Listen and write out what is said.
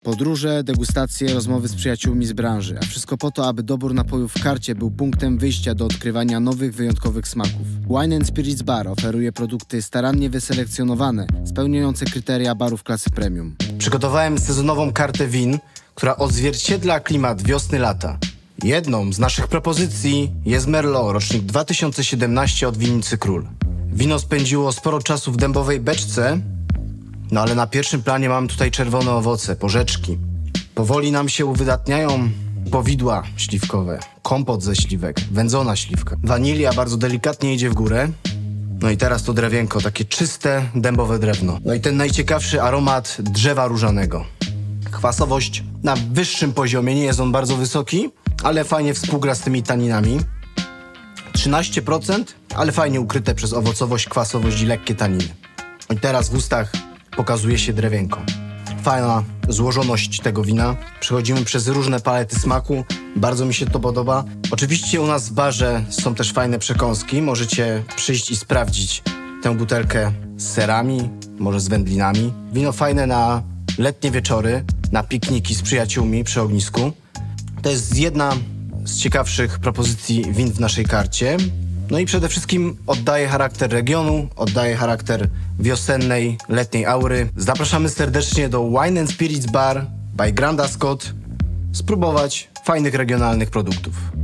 Podróże, degustacje, rozmowy z przyjaciółmi z branży, a wszystko po to, aby dobór napojów w karcie był punktem wyjścia do odkrywania nowych, wyjątkowych smaków. Wine & Spirits Bar oferuje produkty starannie wyselekcjonowane, spełniające kryteria barów klasy premium. Przygotowałem sezonową kartę win, która odzwierciedla klimat wiosny-lata. Jedną z naszych propozycji jest Merlot, rocznik 2017 od winnicy Król. Wino spędziło sporo czasu w dębowej beczce, no ale na pierwszym planie mamy tutaj czerwone owoce, porzeczki. Powoli nam się uwydatniają powidła śliwkowe, kompot ze śliwek, wędzona śliwka. Wanilia bardzo delikatnie idzie w górę. No i teraz to drewienko, takie czyste, dębowe drewno. No i ten najciekawszy aromat drzewa różanego. Kwasowość na wyższym poziomie, nie jest on bardzo wysoki, ale fajnie współgra z tymi taninami. 13%, ale fajnie ukryte przez owocowość, kwasowość i lekkie taniny. I teraz w ustach pokazuje się drewienko. Fajna złożoność tego wina. Przechodzimy przez różne palety smaku. Bardzo mi się to podoba. Oczywiście u nas w barze są też fajne przekąski. Możecie przyjść i sprawdzić tę butelkę z serami, może z wędlinami. Wino fajne na letnie wieczory, na pikniki z przyjaciółmi przy ognisku. To jest jedna z ciekawszych propozycji win w naszej karcie. No i przede wszystkim oddaje charakter regionu, oddaje charakter wiosennej, letniej aury. Zapraszamy serdecznie do Wine & Spirits Bar by Grand Ascot spróbować fajnych regionalnych produktów.